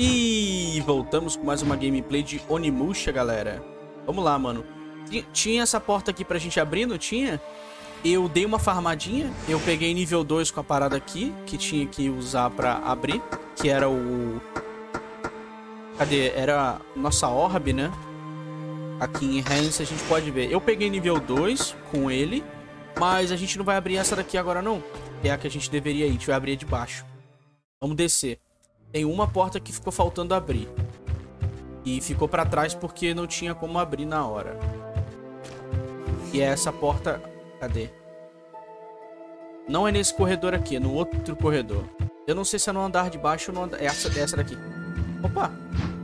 E voltamos com mais uma gameplay de Onimusha, galera. Vamos lá, mano. Tinha essa porta aqui pra gente abrir, não tinha? Eu dei uma farmadinha. Eu peguei nível 2 com a parada aqui, que tinha que usar pra abrir. Que era o... Cadê? Era nossa orb, né? Aqui em Enhance a gente pode ver. Eu peguei nível 2 com ele, mas a gente não vai abrir essa daqui agora, não. É a que a gente deveria ir. A gente vai abrir a de baixo. Vamos descer. Tem uma porta que ficou faltando abrir. E ficou pra trás porque não tinha como abrir na hora. E é essa porta... Cadê? Não é nesse corredor aqui, é no outro corredor. Eu não sei se é no andar de baixo ou no andar... Essa daqui. Opa!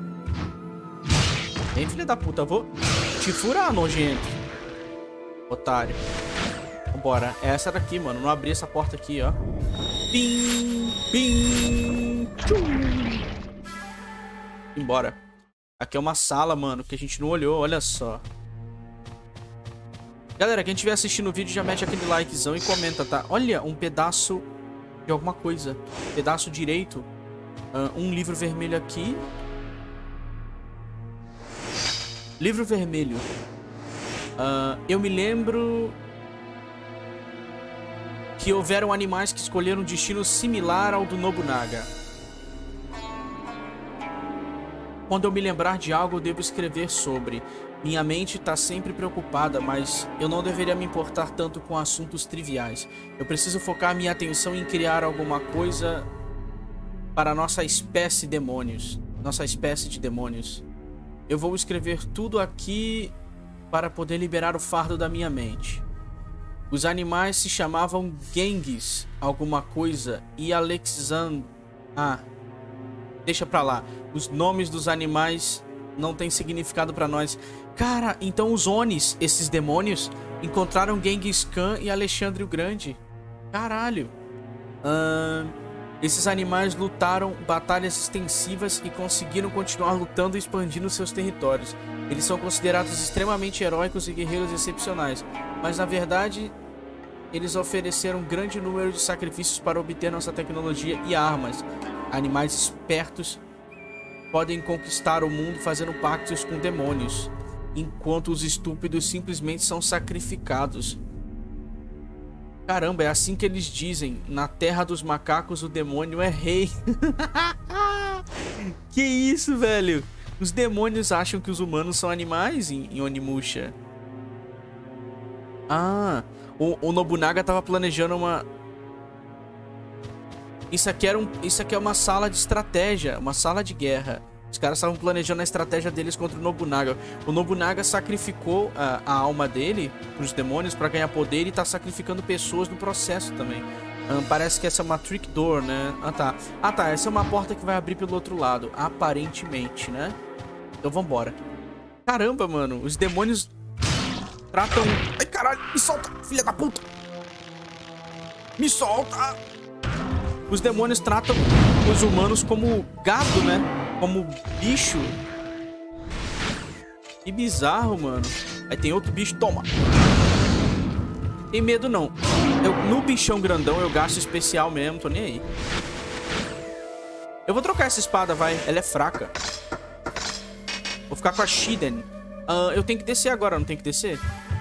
Vem, filha da puta, eu vou te furar, nojento. Otário. Vambora. É essa daqui, mano. Não abri essa porta aqui, ó. Pim! Pim! Tchum! Embora. Aqui é uma sala, mano, que a gente não olhou, olha só. Galera, quem estiver assistindo o vídeo já mete aquele likezão e comenta, tá? Olha, um pedaço de alguma coisa. Pedaço direito. Um livro vermelho aqui. Livro vermelho. Eu me lembro... que houveram animais que escolheram um destino similar ao do Nobunaga. Quando eu me lembrar de algo, eu devo escrever sobre. Minha mente está sempre preocupada, mas eu não deveria me importar tanto com assuntos triviais. Eu preciso focar minha atenção em criar alguma coisa para nossa espécie de demônios. Eu vou escrever tudo aqui para poder liberar o fardo da minha mente. Os animais se chamavam Genghis, alguma coisa, e Alexandre... deixa pra lá. Os nomes dos animais não têm significado pra nós. Cara, então os Onis, esses demônios, encontraram Genghis Khan e Alexandre o Grande. Caralho. Esses animais lutaram batalhas extensivas e conseguiram continuar lutando e expandindo seus territórios. Eles são considerados extremamente heróicos e guerreiros excepcionais. Mas na verdade, eles ofereceram um grande número de sacrifícios para obter nossa tecnologia e armas. Animais espertos podem conquistar o mundo fazendo pactos com demônios, enquanto os estúpidos simplesmente são sacrificados. Caramba, é assim que eles dizem. Na terra dos macacos o demônio é rei. Que isso, velho? Os demônios acham que os humanos são animais em Onimusha. O Nobunaga tava planejando uma... Isso aqui é uma sala de estratégia, uma sala de guerra. Os caras estavam planejando a estratégia deles contra o Nobunaga. O Nobunaga sacrificou a alma dele pros demônios pra ganhar poder e tá sacrificando pessoas no processo também. Parece que essa é uma trick door, né? Ah tá, essa é uma porta que vai abrir pelo outro lado, aparentemente, né? Então vambora. Caramba, mano, os demônios tratam... Ai, caralho, me solta, filha da puta! Me solta! Os demônios tratam os humanos como gado, né? Como bicho. Que bizarro, mano. Aí tem outro bicho, toma. Tem medo não. No bichão grandão eu gasto especial mesmo, tô nem aí. Eu vou trocar essa espada, vai. Ela é fraca. Vou ficar com a Shiden. Eu tenho que descer agora, não tenho que descer?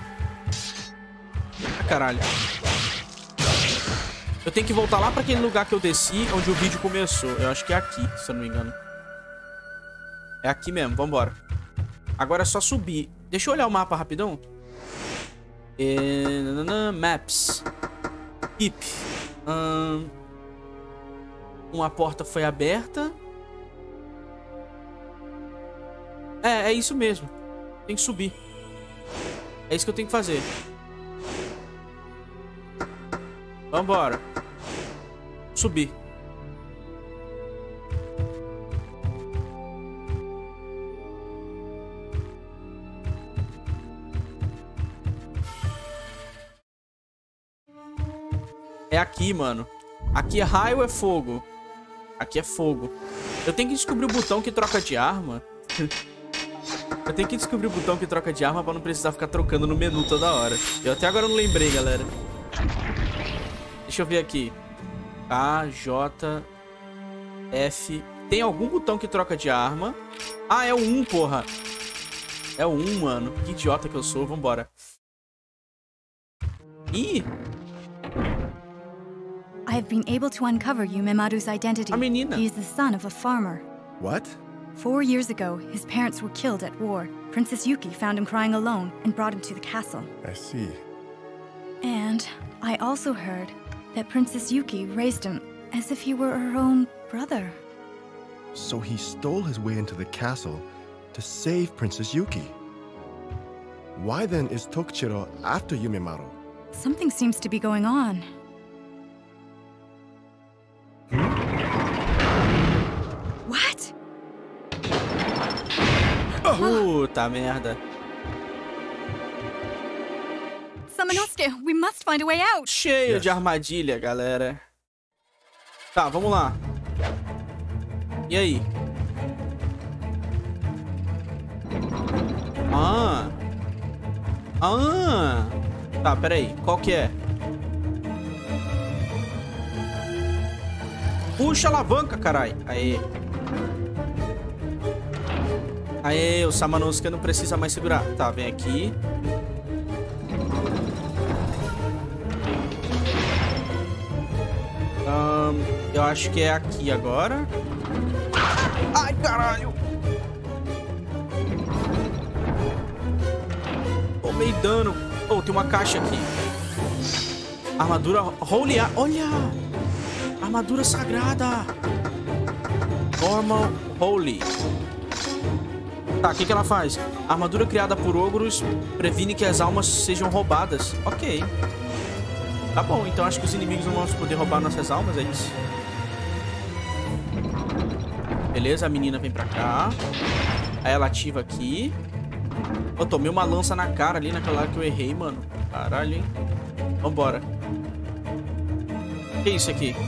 Ah, caralho. Eu tenho que voltar lá pra aquele lugar que eu desci, onde o vídeo começou. Eu acho que é aqui, se eu não me engano. É aqui mesmo, vambora. Agora é só subir. Deixa eu olhar o mapa rapidão. Maps. Keep. Uma porta foi aberta. É isso mesmo. Tem que subir. É isso que eu tenho que fazer. Vambora. Subir. É aqui, mano. Aqui é raio ou é fogo? Aqui é fogo. Eu tenho que descobrir o botão que troca de arma. Eu tenho que descobrir o botão que troca de arma pra não precisar ficar trocando no menu toda hora. Eu até agora não lembrei, galera. Deixa eu ver aqui. A, J, F, Tem algum botão que troca de arma. Ah, é o 1, porra. É o 1, mano. Que idiota que eu sou. Vambora. Ih! I have been able to uncover Yumemaru's identity. A menina. He is the son of a farmer. What? 4 years ago, his parents were killed at war. Princess Yuki found him crying alone and brought him to the castle. I see. And I also heard that Princess Yuki raised him as if he were her own brother. So he stole his way into the castle to save Princess Yuki. Why then is Tokichiro after Yumemaru? Something seems to be going on. What? Puta merda. Samanosuke, we must find a way out. Cheio de armadilha, galera. Tá, vamos lá. E aí? Ah. Tá, peraí. Qual que é? Puxa a alavanca, carai. Aê. Aê, o Samanosuke não precisa mais segurar. Tá, vem aqui. Eu acho que é aqui agora. Ai, caralho. Tomei dano. Oh, tem uma caixa aqui. Armadura Holy. Olha! Armadura sagrada. Normal Holy. Tá, o que ela faz? A armadura criada por ogros previne que as almas sejam roubadas. Ok. Tá bom, então acho que os inimigos não vão poder roubar nossas almas, é isso. Beleza, a menina vem pra cá. Aí ela ativa aqui. Eu tomei uma lança na cara ali naquela hora que eu errei, mano. Caralho, hein? Vambora. O que é isso aqui?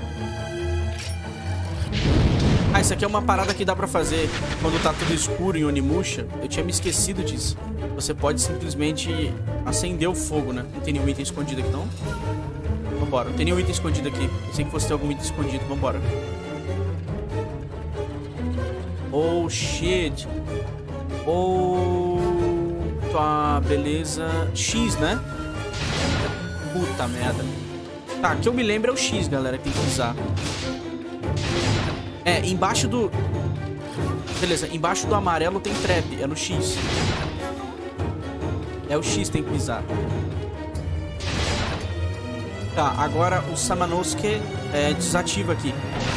Ah, isso aqui é uma parada que dá pra fazer quando tá tudo escuro em Onimusha. Eu tinha me esquecido disso. Você pode simplesmente acender o fogo, né? Não tem nenhum item escondido aqui, não? Vambora. Não tem nenhum item escondido aqui. Eu sei que fosse ter algum item escondido. Vambora. Oh, shit. Oh... Tá, beleza. X, né? Puta merda. Tá, que eu me lembro é o X, galera, que tem que pisar. É, embaixo do... Beleza, embaixo do amarelo tem trap, é no X. É o X que tem que pisar. Tá, agora o Samanosuke desativa aqui.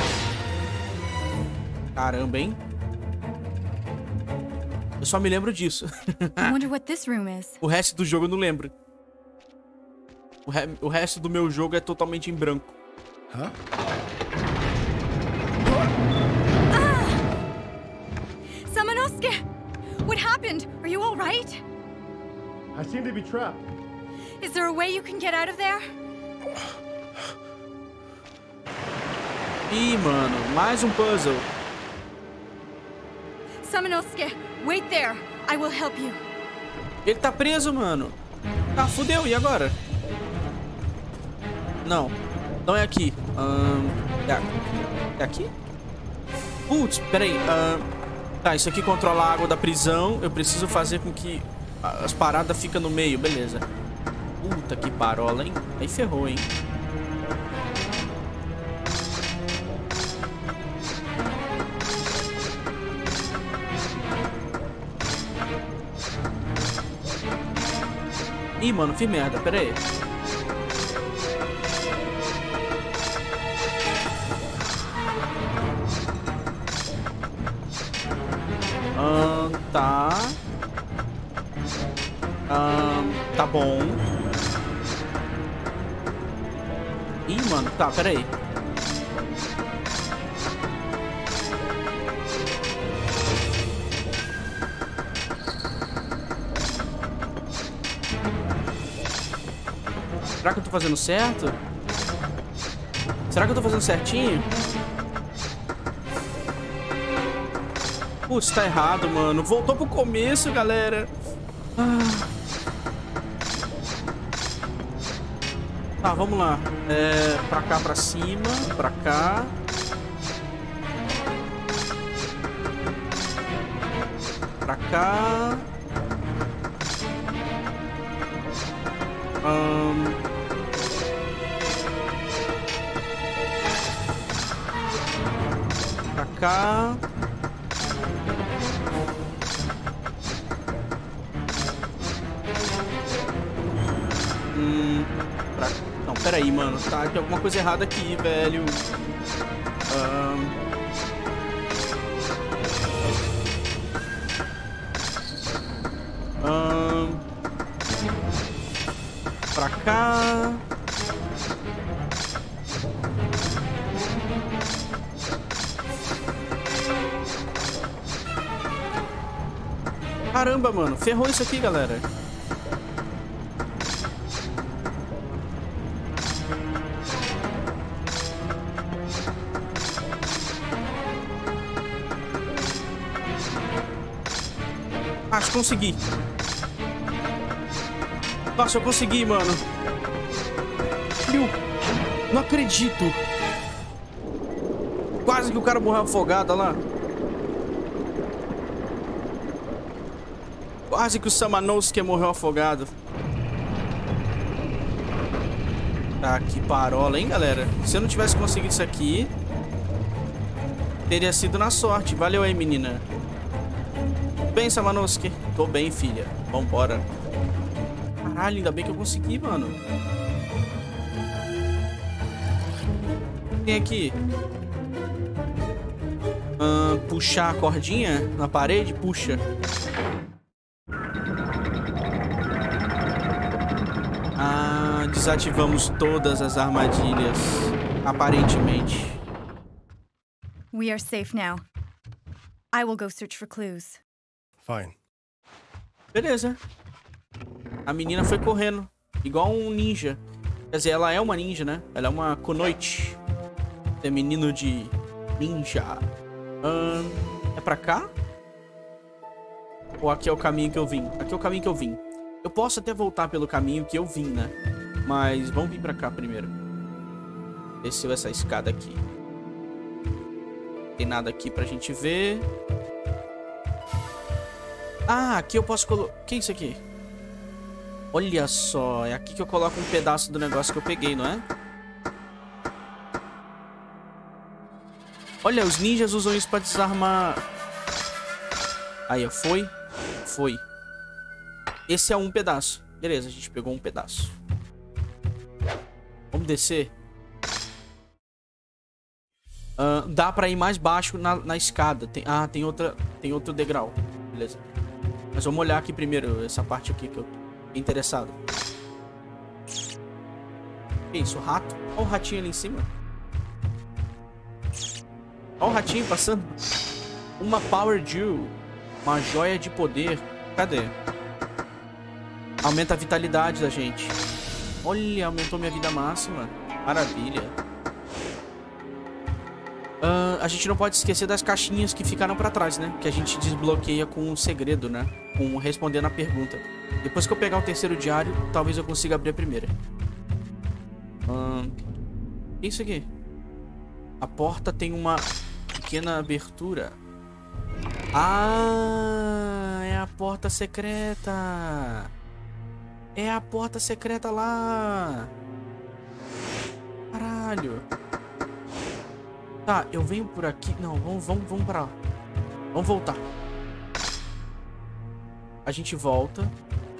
Caramba, hein? Eu só me lembro disso. I wonder what this room is. O resto do jogo eu não lembro. O resto do meu jogo é totalmente em branco. Huh? Samanosuke! What happened? Are you all right? I seem to be trapped. Is there a way you can get out of there? Ih, mano, mais um puzzle. Samanosuke, wait there. I will help you. Ele tá preso, mano. Tá, fudeu. E agora? Não. Não é aqui. É aqui? Putz, peraí. Tá, isso aqui controla a água da prisão. Eu preciso fazer com que as paradas fiquem no meio. Beleza. Puta que parola, hein? Aí ferrou, hein? Ih, mano, fiz merda, pera aí. Tá. Tá bom. Ih, mano, tá, pera aí. Será que eu tô fazendo certo? Será que eu tô fazendo certinho? Putz, tá errado, mano. Voltou pro começo, galera. Tá, vamos lá. Pra cá, pra cima. Pra cá. cá. Pra cá. Não, peraí, mano. Tá, tem alguma coisa errada aqui, velho. Pra cá. Caramba, mano. Ferrou isso aqui, galera. Acho que consegui. Nossa, eu consegui, mano. Não acredito. Quase que o cara morreu afogado, olha lá. Quase que o Samanosuke morreu afogado. Tá, que parola, hein, galera? Se eu não tivesse conseguido isso aqui, teria sido na sorte. Valeu aí, menina. Tudo bem, Samanosuke? Tô bem, filha. Vambora. Caralho, ainda bem que eu consegui, mano. Tem aqui. Puxar a cordinha na parede? Puxa. Desativamos todas as armadilhas, aparentemente. We are safe now. I will go search for clues. Fine. Beleza. A menina foi correndo, igual um ninja. Quer dizer, ela é uma ninja, né? Ela é uma kunoichi. Feminino de ninja. É pra cá? Ou aqui é o caminho que eu vim? Aqui é o caminho que eu vim. Eu posso até voltar pelo caminho que eu vim, né? Mas vamos vir pra cá primeiro. Desceu essa escada aqui. Tem nada aqui pra gente ver. Ah, aqui eu posso colocar... O que é isso aqui? Olha só, é aqui que eu coloco um pedaço do negócio que eu peguei, não é? Olha, os ninjas usam isso pra desarmar. Aí, ó, foi. Esse é um pedaço. Beleza, a gente pegou um pedaço. Vamos descer. Dá pra ir mais baixo na escada. Tem outro degrau. Beleza. Mas vamos olhar aqui primeiro essa parte aqui que eu tô interessado. Que isso, rato? Olha o ratinho ali em cima. Olha o ratinho passando. Uma Power Jewel. Uma joia de poder. Cadê? Aumenta a vitalidade da gente. Olha, aumentou minha vida máxima. Maravilha. A gente não pode esquecer das caixinhas que ficaram pra trás, né? Que a gente desbloqueia com um segredo, né? Com respondendo a pergunta. Depois que eu pegar o terceiro diário, talvez eu consiga abrir a primeira. O que é isso aqui? A porta tem uma pequena abertura. Ah, é a porta secreta. É a porta secreta lá. Caralho. Tá, eu venho por aqui. Não, vamos pra lá. Vamos voltar. A gente volta.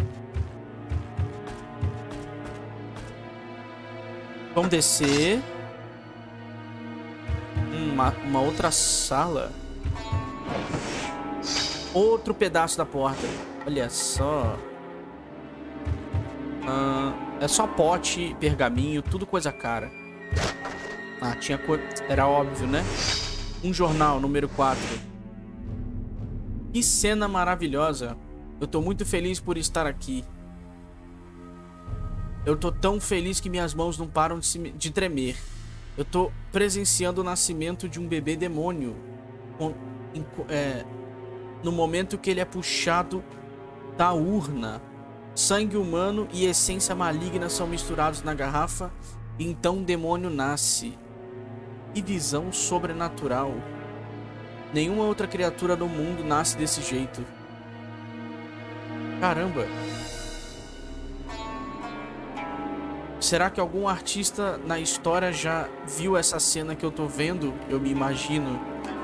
Vamos descer. Uma outra sala. Outro pedaço da porta. Olha só. É só pote, pergaminho, tudo coisa cara. Tinha coisa... Era óbvio, né? Um jornal, número 4. Que cena maravilhosa. Eu tô muito feliz por estar aqui. Eu tô tão feliz que minhas mãos não param de tremer. Eu tô presenciando o nascimento de um bebê demônio. No momento que ele é puxado da urna. Sangue humano e essência maligna são misturados na garrafa. E então o demônio nasce. Que visão sobrenatural. Nenhuma outra criatura no mundo nasce desse jeito. Caramba. Será que algum artista na história já viu essa cena que eu tô vendo? Eu me imagino.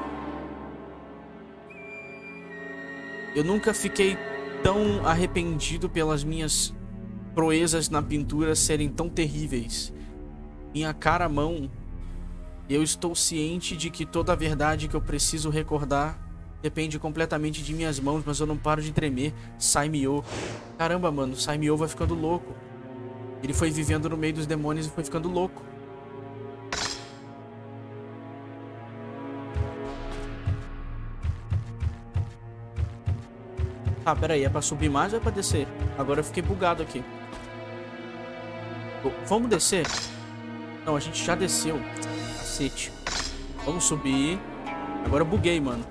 Eu nunca fiquei tão arrependido pelas minhas proezas na pintura serem tão terríveis. Minha cara, mão. Eu estou ciente de que toda a verdade que eu preciso recordar depende completamente de minhas mãos, mas eu não paro de tremer. Saimyo. Caramba, mano, Saimyo vai ficando louco. Ele foi vivendo no meio dos demônios e foi ficando louco. Ah, pera aí, é pra subir mais ou é pra descer? Agora eu fiquei bugado aqui. Vamos descer? Não, a gente já desceu. Cacete. Vamos subir. Agora eu buguei, mano.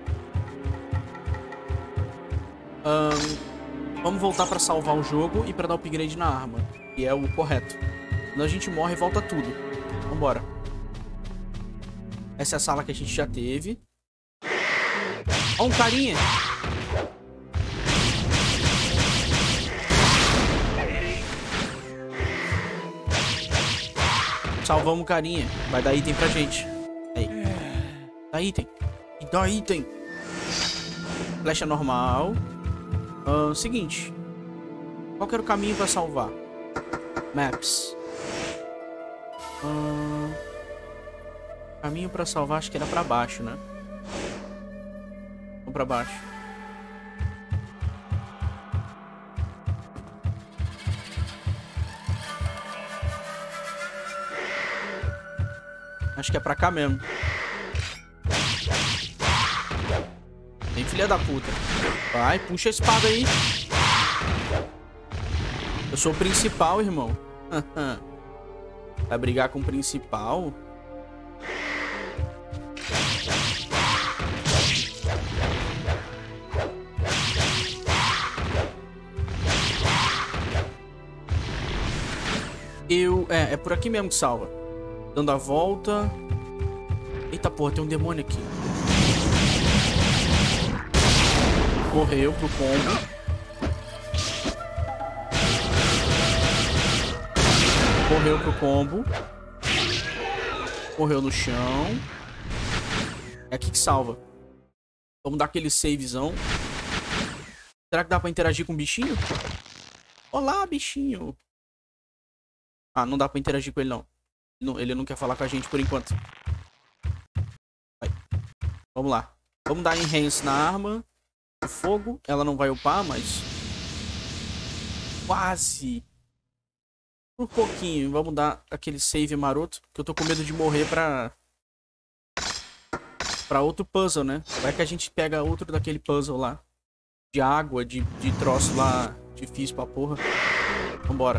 Vamos voltar pra salvar o jogo e pra dar upgrade na arma. Que é o correto. Quando a gente morre, volta tudo. Vambora. Essa é a sala que a gente já teve. Ó, um carinha. Salvamos o carinha. Vai dar item pra gente. Aí. Dá item. E dá item. Flecha normal. Seguinte. Qual que era o caminho pra salvar? Maps. Caminho pra salvar, acho que era pra baixo, né? Vamos pra baixo. Acho que é pra cá mesmo. Tem filha da puta. Vai, puxa a espada aí. Eu sou o principal, irmão. Vai brigar com o principal? É por aqui mesmo que salva. Dando a volta. Eita porra, tem um demônio aqui. Correu pro combo. Correu pro combo. Correu no chão. É aqui que salva. Vamos dar aquele savezão. Será que dá pra interagir com o bichinho? Olá, bichinho. Ah, não dá pra interagir com ele, não. Ele não quer falar com a gente por enquanto. Vai. Vamos lá. Vamos dar enhance na arma. O fogo. Ela não vai upar, mas... Quase. Por pouquinho. Vamos dar aquele save maroto. Que eu tô com medo de morrer pra outro puzzle, né? Vai que a gente pega outro daquele puzzle lá. De água, de troço lá. Difícil pra porra. Vambora.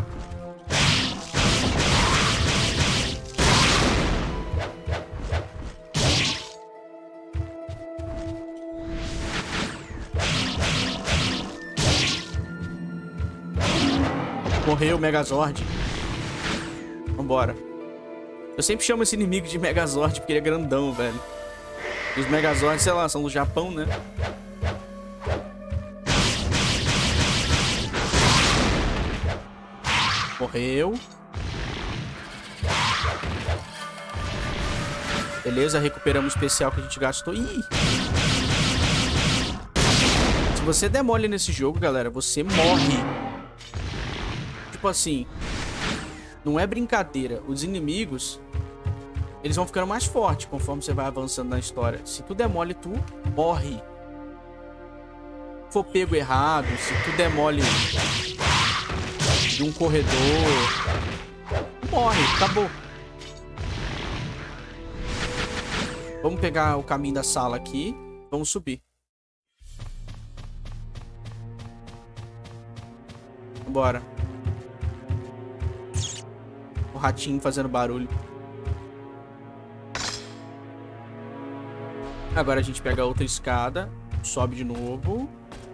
Morreu o Megazord. Vambora. Eu sempre chamo esse inimigo de Megazord porque ele é grandão, velho. E os Megazords, sei lá, são do Japão, né? Morreu. Beleza, recuperamos o especial que a gente gastou. Ih! Se você der mole nesse jogo, galera, você morre. Tipo assim, não é brincadeira. Os inimigos, eles vão ficando mais fortes conforme você vai avançando na história. Se tu der mole, tu morre. Se for pego errado, se tu der mole de um corredor, morre, acabou. Vamos pegar o caminho da sala aqui. Vamos subir. Bora. O ratinho fazendo barulho. Agora a gente pega outra escada. Sobe de novo.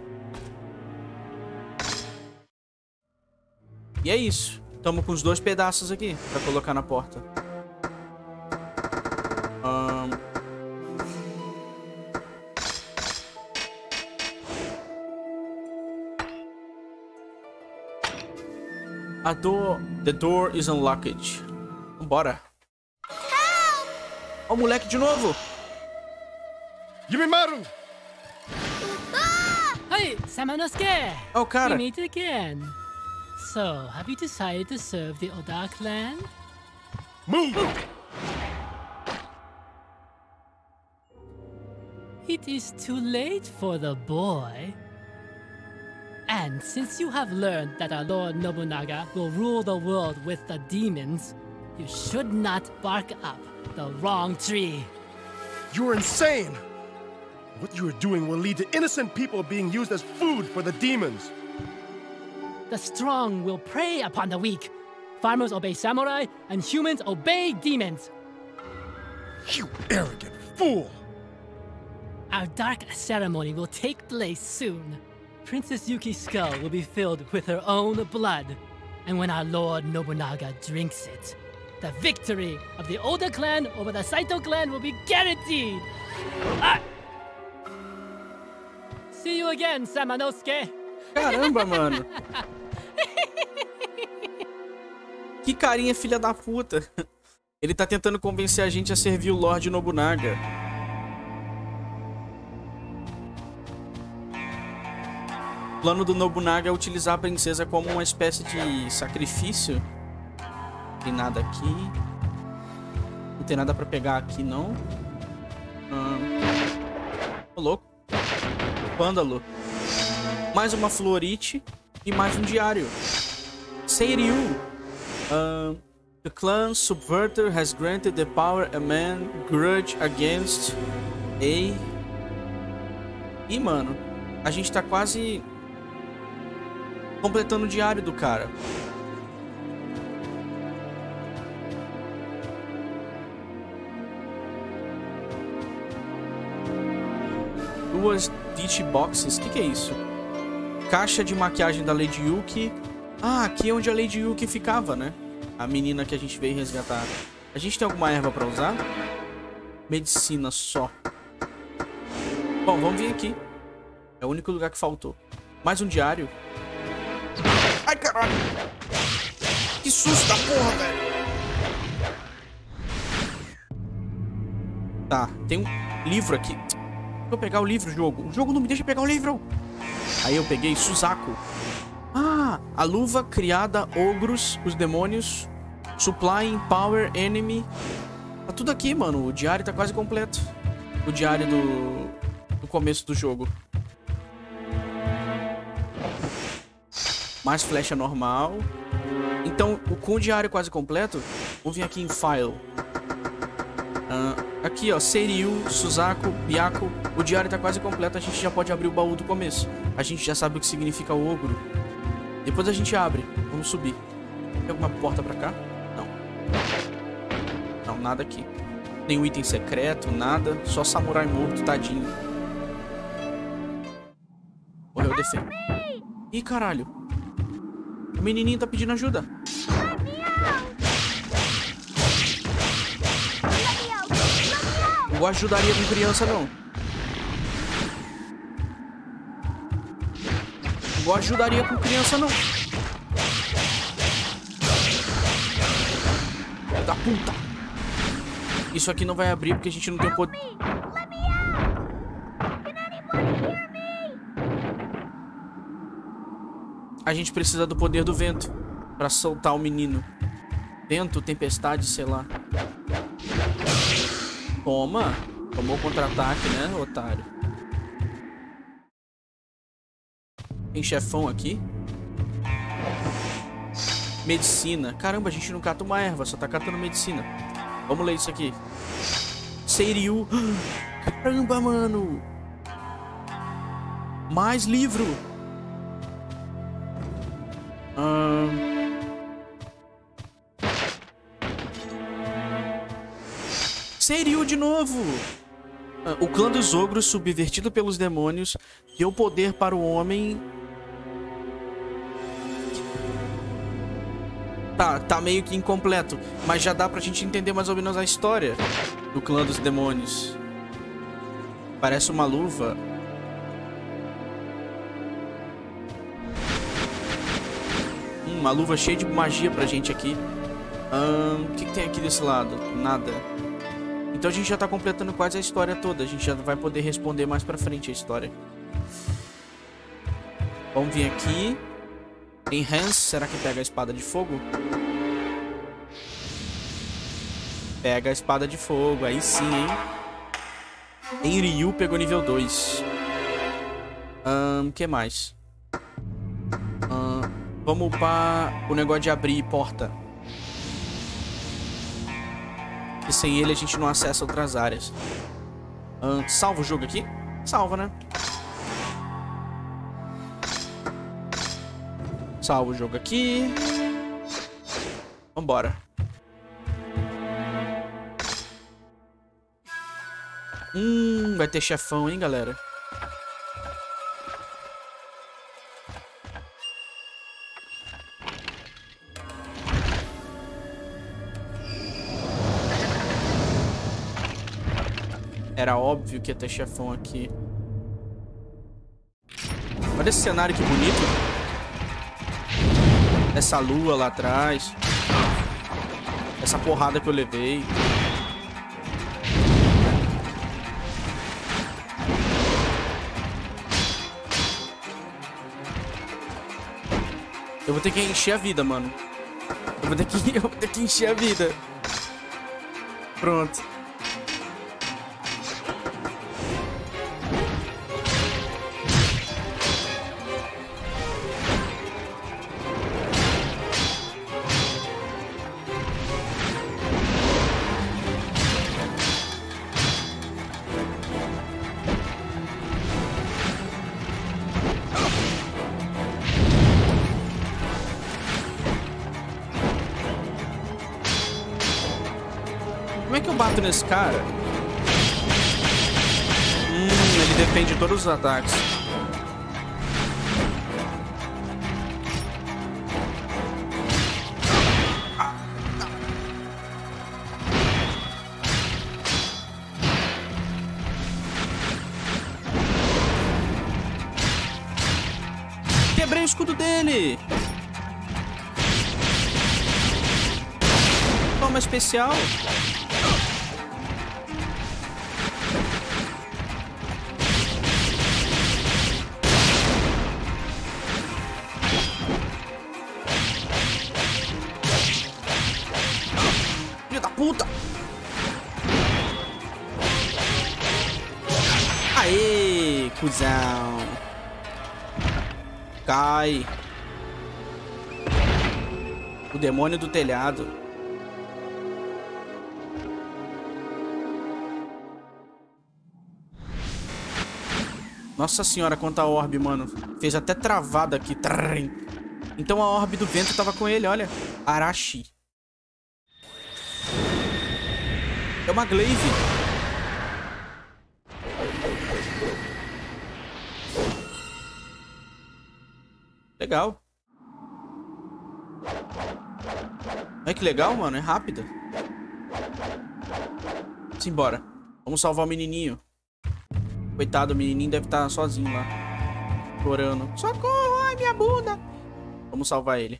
E é isso. Tamo com os 2 pedaços aqui pra colocar na porta. The door is unlocked. Vambora. Ó o moleque de novo. Yumimaru! Hey, Samanosuke! Ó o cara. We meet again. So, have you decided to serve the Oda clan? Move! It is too late for the boy. And since you have learned that our Lord Nobunaga will rule the world with the demons, you should not bark up the wrong tree. You are insane! What you are doing will lead to innocent people being used as food for the demons. The strong will prey upon the weak. Farmers obey samurai, and humans obey demons. You arrogant fool! Our dark ceremony will take place soon. Princess Yuki's skull will be filled with her own blood. And when our Lord Nobunaga drinks it, the victory of the Oda clan over the Saito clan will be guaranteed! Ah! See you again, Samanosuke! Caramba, mano. Que carinha filha da puta. Ele tá tentando convencer a gente a servir o Lord Nobunaga. O plano do Nobunaga é utilizar a princesa como uma espécie de sacrifício. Não tem nada aqui. Não tem nada pra pegar aqui, não. Ô, louco. Pândalo. Mais uma florite e mais um diário. Seiryu. The clan subverter has granted the power a man grudge against a... Ih, mano. A gente tá quase completando o diário do cara. Duas ditch boxes. O que é isso? Caixa de maquiagem da Lady Yuki. Ah, aqui é onde a Lady Yuki ficava, né? A menina que a gente veio resgatar. A gente tem alguma erva pra usar? Medicina só. Bom, vamos vir aqui. É o único lugar que faltou. Mais um diário. Ai, caralho. Que susto da porra, velho. Tá, tem um livro aqui. Deixa eu pegar o livro, jogo. O jogo não me deixa pegar o livro. Aí eu peguei Suzaku. Ah, a luva criada, ogros, os demônios. Supplying power, enemy. Tá tudo aqui, mano. O diário tá quase completo. O diário do começo do jogo. Mais flecha normal. Então, com o diário quase completo, vamos vir aqui em File. Aqui, ó, Seiryu, Suzaku, Byaku. O diário tá quase completo, a gente já pode abrir o baú do começo. A gente já sabe o que significa o ogro. Depois a gente abre. Vamos subir. Tem alguma porta pra cá? Não. Não, nada aqui. Nenhum item secreto, nada. Só samurai morto, tadinho. Morreu defendo. Ih, caralho. O menininho tá pedindo ajuda. Eu ajudaria com criança, não. Eu ajudaria com criança, não. Da puta. Isso aqui não vai abrir porque a gente não tem poder. A gente precisa do poder do vento pra soltar o menino. Vento, tempestade, sei lá. Toma. Tomou contra-ataque, né, otário? Tem chefão aqui. Medicina. Caramba, a gente não cata uma erva, só tá catando medicina. Vamos ler isso aqui. Seiryu. Caramba, mano. Mais livro. Seiryu de novo. O clã dos ogros, subvertido pelos demônios, deu poder para o homem. Tá meio que incompleto, mas já dá pra gente entender mais ou menos a história do clã dos demônios. Parece uma luva. Uma luva cheia de magia pra gente aqui. O que tem aqui desse lado? Nada. Então a gente já tá completando quase a história toda. A gente já vai poder responder mais pra frente a história. Vamos vir aqui. Enhance. Será que pega a espada de fogo? Pega a espada de fogo. Aí sim, hein? Enryu pegou nível 2. Que mais? Vamos upar o negócio de abrir porta. Que sem ele a gente não acessa outras áreas. Salva o jogo aqui? Salva, né? Salva o jogo aqui. Vambora. Vai ter chefão, hein, galera? Era óbvio que ia ter chefão aqui. Olha esse cenário que bonito. Essa lua lá atrás. Essa porrada que eu levei. Eu vou ter que encher a vida, mano. Eu vou ter que encher a vida. Pronto. Como é que eu bato nesse cara? Ele depende de todos os ataques. Quebrei o escudo dele. Toma especial. Filho da puta. Aê, cuzão. Cai. O demônio do telhado. Nossa senhora, quanta orbe, mano. Fez até travada aqui. Então a orbe do vento tava com ele, olha. Arashi. É uma glaive. Legal. Olha que legal, mano. É rápida. Simbora. Vamos salvar o menininho. Coitado, o menininho deve estar sozinho lá. Chorando. Socorro, ai, minha bunda. Vamos salvar ele.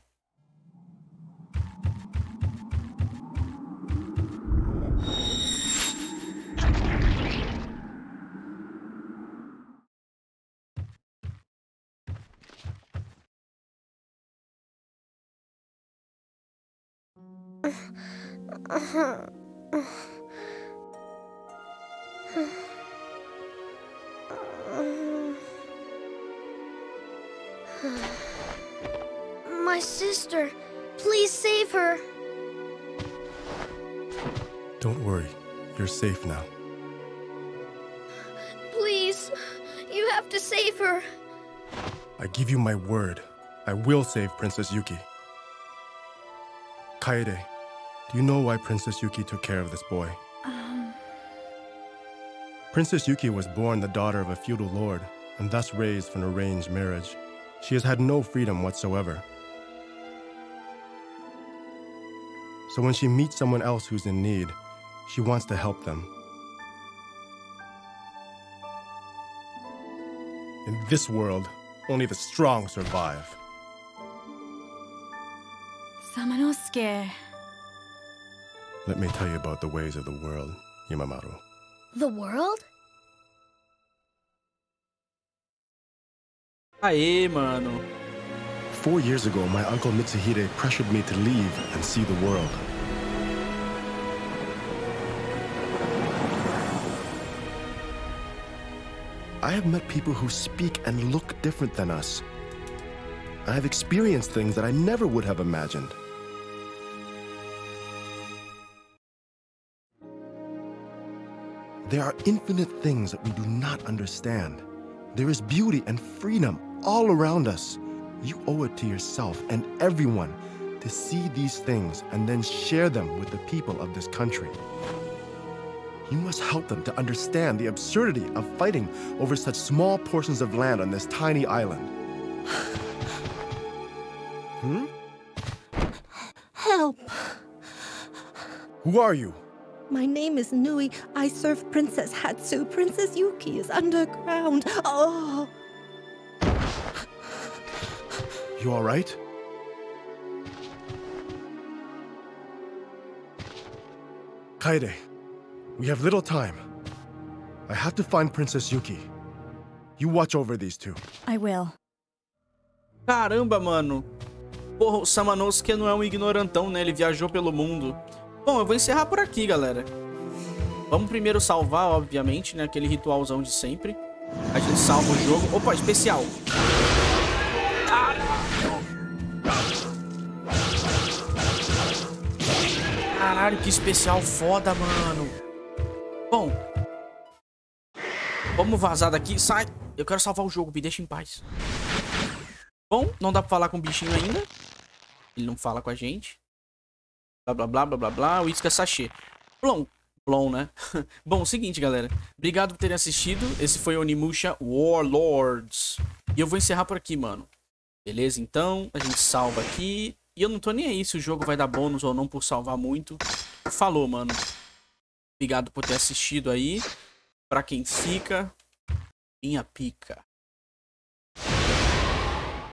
My sister, please save her. Don't worry, you're safe now. Please, you have to save her. I give you my word. I will save Princess Yuki. Kaede, do you know why Princess Yuki took care of this boy? Princess Yuki was born the daughter of a feudal lord, and thus raised for an arranged marriage. She has had no freedom whatsoever. So when she meets someone else who's in need, she wants to help them. In this world, only the strong survive. Samanosuke. Let me tell you about the ways of the world, Yamamaru. The world? Aê, mano. 4 years ago, my uncle Mitsuhide pressured me to leave and see the world. I have met people who speak and look different than us. I have experienced things that I never would have imagined. There are infinite things that we do not understand. There is beauty and freedom all around us. You owe it to yourself and everyone to see these things and then share them with the people of this country. You must help them to understand the absurdity of fighting over such small portions of land on this tiny island. Help! Who are you? My name is Nui. I serve Princess Hatsu. Princess Yuki is underground. Oh! You all right? Kaede, we have little time. I have to find Princess Yuki. You watch over these two. I will. Caramba, mano. Porra, o Samanosuke não é um ignorantão, né? Ele viajou pelo mundo. Bom, eu vou encerrar por aqui, galera. Vamos primeiro salvar, obviamente, né? Aquele ritualzão de sempre. A gente salva o jogo. Opa, especial. Caralho, que especial foda, mano. Bom. Vamos vazar daqui. Sai. Eu quero salvar o jogo, me deixa em paz. Bom, não dá pra falar com o bichinho ainda. Ele não fala com a gente. Blá, blá, blá, blá, blá, blá. Whisky sachê. Blom, né? Bom, seguinte, galera. Obrigado por terem assistido. Esse foi o Onimusha Warlords. E eu vou encerrar por aqui, mano. Beleza? Então, a gente salva aqui. E eu não tô nem aí se o jogo vai dar bônus ou não por salvar muito. Falou, mano. Obrigado por ter assistido aí. Pra quem fica, minha pica.